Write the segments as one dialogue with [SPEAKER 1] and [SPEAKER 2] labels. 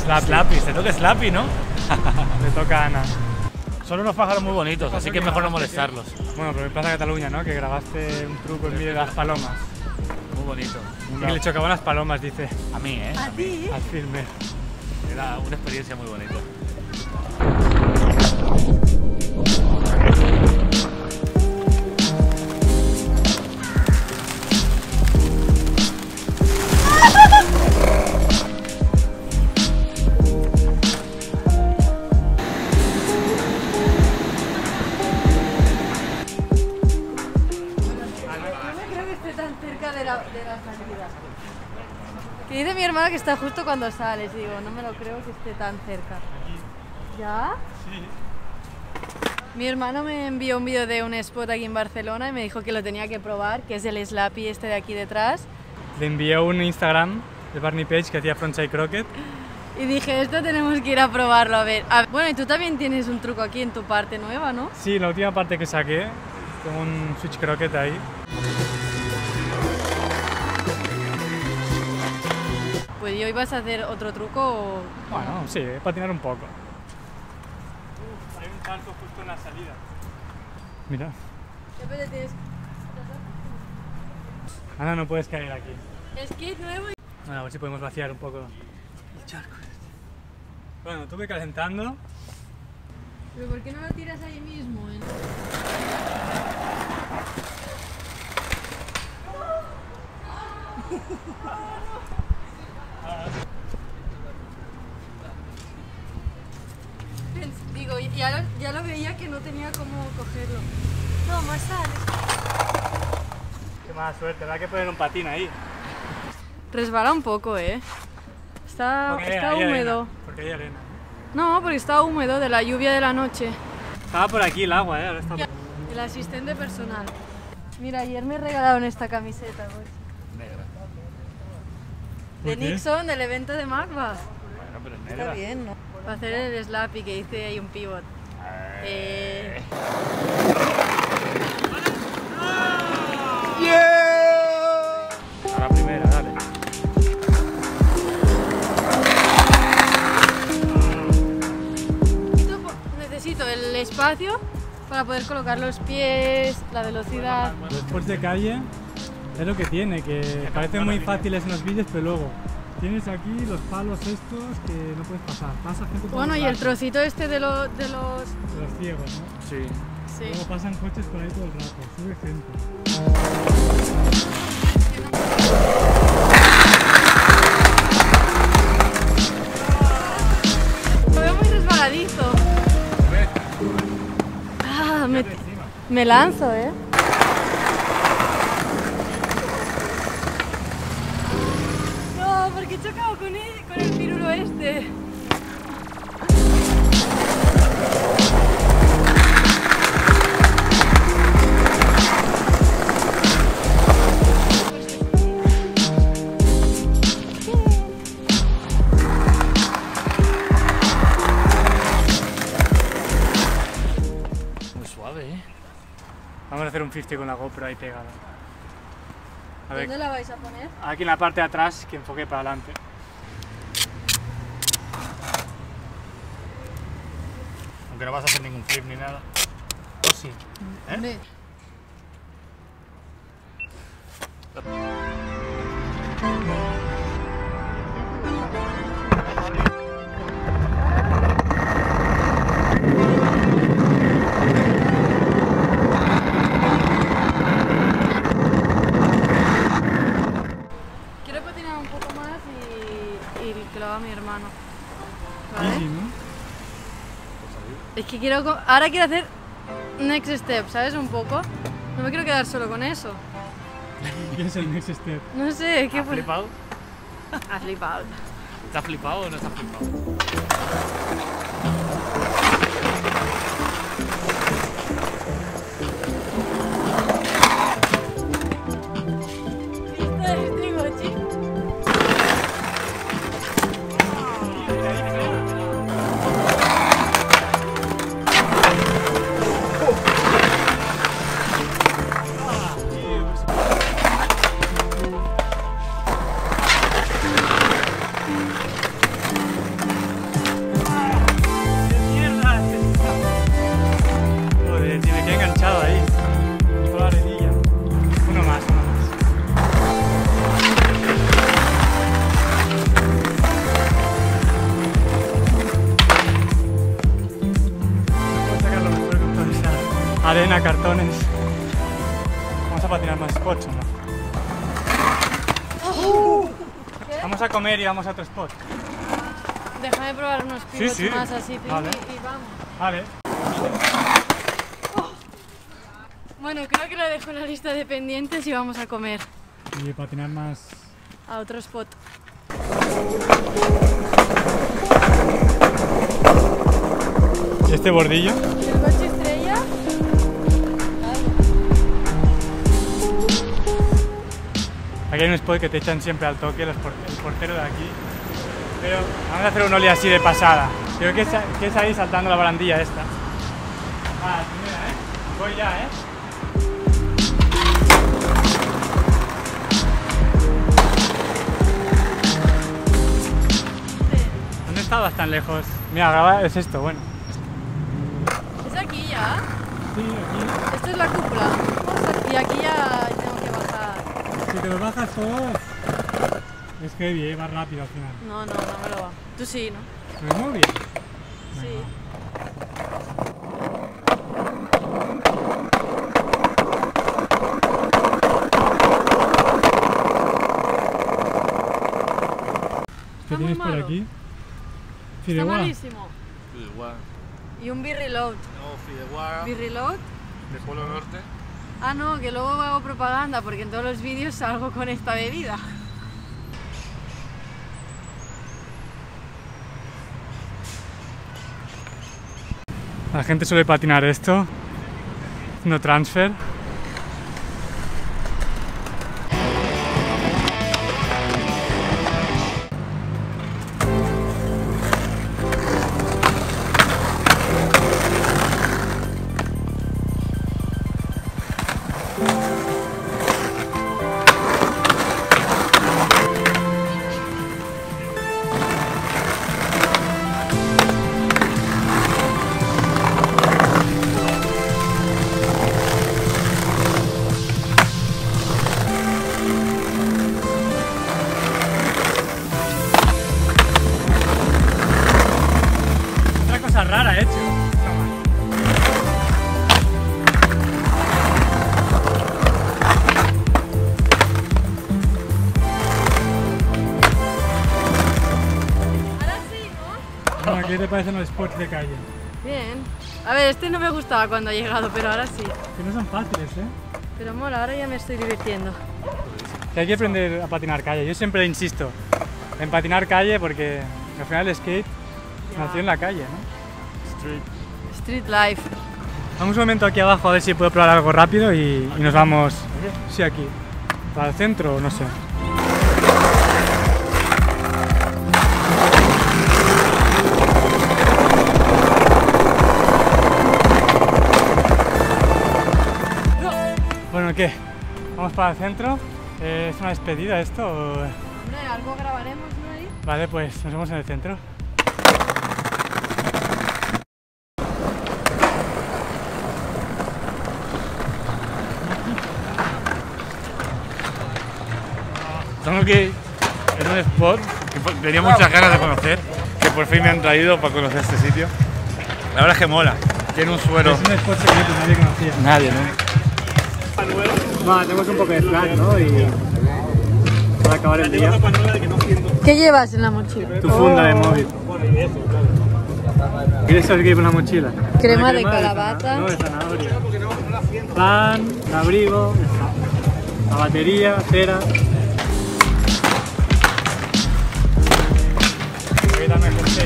[SPEAKER 1] Slappy, te toca Slappy, ¿no?
[SPEAKER 2] Le toca a Ana.
[SPEAKER 1] Son unos pájaros muy bonitos, así que es mejor no molestarlos.
[SPEAKER 2] Bueno, pero en Plaza Cataluña, ¿no? Que grabaste un truco en medio de las palomas.
[SPEAKER 1] Muy bonito.
[SPEAKER 2] Y que le chocaban las palomas, dice.
[SPEAKER 1] A mí, ¿eh?
[SPEAKER 3] ¿A ti?
[SPEAKER 2] Al filme.
[SPEAKER 1] Era una experiencia muy bonita.
[SPEAKER 3] Que dice mi hermana que está justo cuando sales, digo, no me lo creo que esté tan cerca. ¿Ya?
[SPEAKER 2] Sí.
[SPEAKER 3] Mi hermano me envió un vídeo de un spot aquí en Barcelona y me dijo que lo tenía que probar, que es el Slappy este de aquí detrás.
[SPEAKER 2] Le envié un Instagram de Barney Page que hacía frontside croquet.
[SPEAKER 3] Y dije, esto tenemos que ir a probarlo, a ver. Bueno, y tú también tienes un truco aquí en tu parte nueva, ¿no?
[SPEAKER 2] Sí, la última parte que saqué, tengo un switch croquet ahí.
[SPEAKER 3] Pues ¿y hoy vas a hacer otro truco o...?
[SPEAKER 2] Bueno, sí, patinar un poco. Hay un charco justo en la salida. Mira. Ana, no puedes caer aquí.
[SPEAKER 3] Skate nuevo y...
[SPEAKER 2] Bueno, a ver si podemos vaciar un poco el charco este. Bueno, tuve calentando.
[SPEAKER 3] ¿Pero por qué no lo tiras ahí mismo? Digo, ya lo veía que no tenía cómo cogerlo. No, más sale.
[SPEAKER 2] Qué mala suerte, habrá que poner un patín ahí.
[SPEAKER 3] Resbala un poco, ¿eh? Está
[SPEAKER 2] Hay
[SPEAKER 3] húmedo.
[SPEAKER 2] arena, porque hay arena.
[SPEAKER 3] No, porque está húmedo de la lluvia de la noche.
[SPEAKER 2] Estaba por aquí el agua, ahora está...
[SPEAKER 3] El asistente personal. Mira, ayer me regalaron esta camiseta, pues.
[SPEAKER 1] Negra.
[SPEAKER 3] De
[SPEAKER 2] ¿Por qué?
[SPEAKER 3] Nixon, del evento de Magba.
[SPEAKER 1] Bueno, pero es negra.
[SPEAKER 3] Está bien, ¿no? Para hacer el slappy que hice ahí un pivot.
[SPEAKER 1] A la primera, dale.
[SPEAKER 3] Necesito el espacio para poder colocar los pies, la velocidad.
[SPEAKER 2] Los sports de calle es lo que tiene, que parecen muy fáciles en los vídeos, pero luego tienes aquí los palos estos que no puedes pasar. Pasa gente por
[SPEAKER 3] Bueno,
[SPEAKER 2] los
[SPEAKER 3] y el
[SPEAKER 2] lados,
[SPEAKER 3] trocito este de los...
[SPEAKER 2] de los ciegos, ¿no?
[SPEAKER 1] Sí.
[SPEAKER 3] Sí.
[SPEAKER 2] Luego pasan coches por ahí todo el rato, sube gente.
[SPEAKER 3] Lo veo muy resbaladizo. Ah, me lanzo, ¿eh? No, porque he chocado con el pirulo este.
[SPEAKER 1] Muy suave, ¿eh?
[SPEAKER 2] Vamos a hacer un 50 con la GoPro ahí pegada. A ver,
[SPEAKER 3] ¿Dónde la vais a poner?
[SPEAKER 2] aquí en la parte de atrás que enfoque para adelante.
[SPEAKER 1] Aunque no vas a hacer ningún flip ni nada. ¿O sí?
[SPEAKER 3] Hombre. Quiero patinar un poco más y que lo haga mi hermano. ¿Vale?
[SPEAKER 2] Easy, ¿no?
[SPEAKER 3] Es que ahora quiero hacer next step, ¿sabes? Un poco. No me quiero quedar solo con eso.
[SPEAKER 2] ¿Qué es el next step?
[SPEAKER 3] No sé, ¿qué
[SPEAKER 1] ¿Has
[SPEAKER 3] fue?
[SPEAKER 1] flipado?
[SPEAKER 3] Ha flipado.
[SPEAKER 1] ¿Estás flipado o no estás flipado?
[SPEAKER 3] Digo, chico.
[SPEAKER 2] arena, cartones. Vamos a patinar más spots, ¿o no?
[SPEAKER 3] ¿Qué?
[SPEAKER 2] Vamos a comer y vamos a otro spot.
[SPEAKER 3] Déjame probar unos pivots
[SPEAKER 2] sí.
[SPEAKER 3] más así, Pim,
[SPEAKER 2] Vale.
[SPEAKER 3] y vamos.
[SPEAKER 2] Vale.
[SPEAKER 3] Bueno, creo que lo dejo en la lista de pendientes y vamos a comer
[SPEAKER 2] Y patinar más.
[SPEAKER 3] a otro spot.
[SPEAKER 2] ¿Y este bordillo?
[SPEAKER 3] ¿Y el coche estrella?
[SPEAKER 2] Aquí hay un spot que te echan siempre al toque, el portero de aquí. Pero vamos a hacer un ollie así de pasada. Creo que es ahí saltando la barandilla esta. Ah, mira, voy ya, ¿Dónde estabas tan lejos? Mira, graba, es esto, bueno.
[SPEAKER 3] ¿Es aquí ya?
[SPEAKER 2] Sí, aquí.
[SPEAKER 3] Esto es la cúpula. Y aquí ya tengo que bajar.
[SPEAKER 2] Si te lo bajas todos, es heavy, va rápido al final.
[SPEAKER 3] No me lo va. Tú sí, ¿no?
[SPEAKER 2] ¿Me muevo bien?
[SPEAKER 3] Sí.
[SPEAKER 2] ¿Qué
[SPEAKER 3] muy
[SPEAKER 2] tienes por
[SPEAKER 3] malo.
[SPEAKER 2] aquí?
[SPEAKER 3] Está
[SPEAKER 2] Fideuá.
[SPEAKER 3] malísimo.
[SPEAKER 1] Fideuá.
[SPEAKER 3] Y un B-Reload.
[SPEAKER 1] No, Fideuá.
[SPEAKER 3] ¿B-Reload?
[SPEAKER 1] De Polo Norte.
[SPEAKER 3] Ah, no, que luego hago propaganda porque en todos los vídeos salgo con esta bebida.
[SPEAKER 2] La gente suele patinar esto, haciendo transfer. Otra cosa rara he hecho.
[SPEAKER 3] Ahora sí, ¿no?
[SPEAKER 2] Bueno, ¿qué te parecen los spots de calle?
[SPEAKER 3] Bien. A ver, este no me gustaba cuando ha llegado, pero ahora sí.
[SPEAKER 2] Que no son fáciles, ¿eh?
[SPEAKER 3] Pero mola, ahora ya me estoy divirtiendo.
[SPEAKER 2] Que hay que aprender a patinar calle. Yo siempre insisto en patinar calle porque al final el skate
[SPEAKER 3] Ya.
[SPEAKER 2] nació en la calle, ¿no?
[SPEAKER 1] Street.
[SPEAKER 3] Street life.
[SPEAKER 2] Vamos un momento aquí abajo a ver si puedo probar algo rápido y nos vamos. Sí, aquí. Para el centro o no sé. Bueno, ¿qué? ¿Vamos para el centro? ¿Es una despedida esto? o-
[SPEAKER 3] Hombre, algo grabaremos, ¿no? Ahí.
[SPEAKER 2] Vale, pues nos vemos en el centro.
[SPEAKER 1] Estamos aquí en un spot que tenía muchas ganas de conocer, que por fin me han traído para conocer este sitio. La verdad es que mola, tiene un suelo.
[SPEAKER 2] Es un spot secreto, nadie conocía.
[SPEAKER 1] Nadie, ¿no?
[SPEAKER 2] Va, tenemos un poco de flash, ¿no? Y para acabar el día.
[SPEAKER 3] ¿Qué llevas en la mochila?
[SPEAKER 2] Tu funda de móvil. ¿Quieres saber qué lleva una mochila?
[SPEAKER 3] Crema
[SPEAKER 2] Una
[SPEAKER 3] de calabata.
[SPEAKER 2] No, de zanahoria. Pan, el abrigo, la batería, cera. Quítame, José.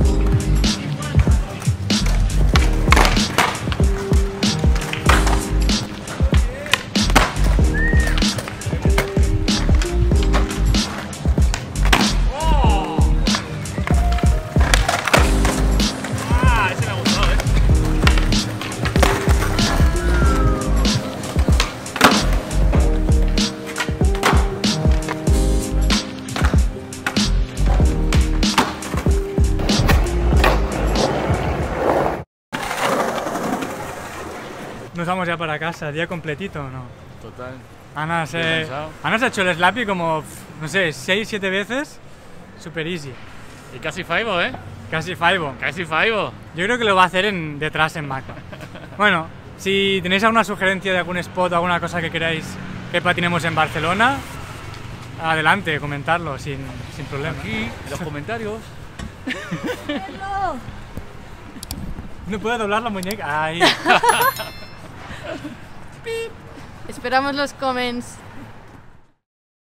[SPEAKER 1] Ese me ha gustado,
[SPEAKER 2] Nos vamos ya para casa, día completito, ¿o no?
[SPEAKER 1] Total.
[SPEAKER 2] Ana
[SPEAKER 1] Estoy
[SPEAKER 2] se,
[SPEAKER 1] cansado.
[SPEAKER 2] Ana se ha hecho el slappy como, no sé, 6-7 veces. Super easy.
[SPEAKER 1] Y casi Faibo, ¿eh?
[SPEAKER 2] Casi Faibo.
[SPEAKER 1] Casi Faibo.
[SPEAKER 2] Yo creo que lo va a hacer detrás en Mac. Bueno, Si tenéis alguna sugerencia de algún spot o alguna cosa que queráis que patinemos en Barcelona, adelante, comentarlo sin problema.
[SPEAKER 1] Aquí, en los comentarios.
[SPEAKER 2] No puedo doblar la muñeca. Ay.
[SPEAKER 3] Esperamos los comments.